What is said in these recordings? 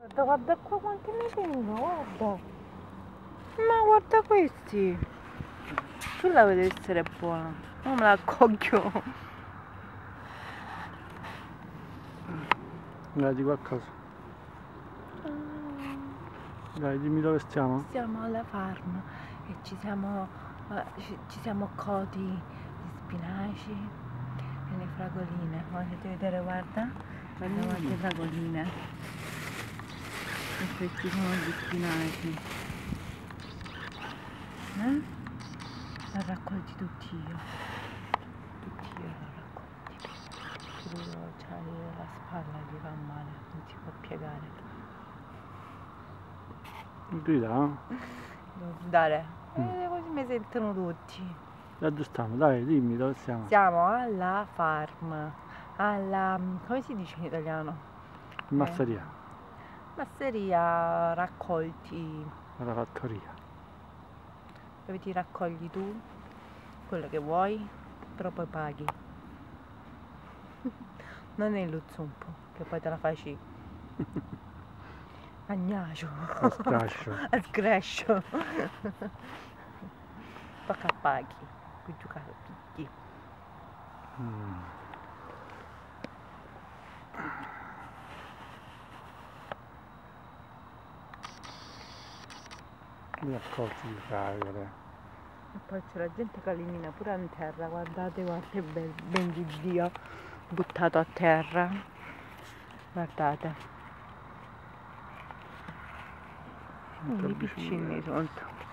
Guarda, guarda qua quanti ne tengo, guarda. Ma guarda questi. Quella deve essere buona. Non me la accoglio. Dai, di qualcosa. Dai, dimmi dove stiamo. Siamo alla farm e ci siamo coti di spinaci e le fragoline. Volete vedere, guarda? Guarda quante fragoline. E questi sono gli spinaci. Li ho raccolti tutti io. Tutti io li ho raccolti. Quello c'ha la spalla, gli fa male, non si può piegare. Grida, no? Devo dare. Così mi sentono tutti. Aggiustiamo, dai, dimmi dove siamo. Siamo alla farm, alla, come si dice in italiano? Masseria, Masseria raccolti, alla fattoria. dove ti raccogli tu quello che vuoi, però poi paghi. Non è lo zumpo, che poi te la faci a gnascio, A scrascio. a sgrescio. Tocca paghi, puoi giocare tutti. Mi accorgi di fragole. E poi c'è la gente che elimina pure in terra, guardate quanto è ben di Dio buttato a terra, guardate, i piccini sono.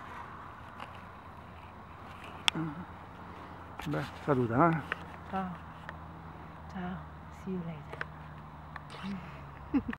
Beh, saluta, eh? Ciao, ciao, see you later.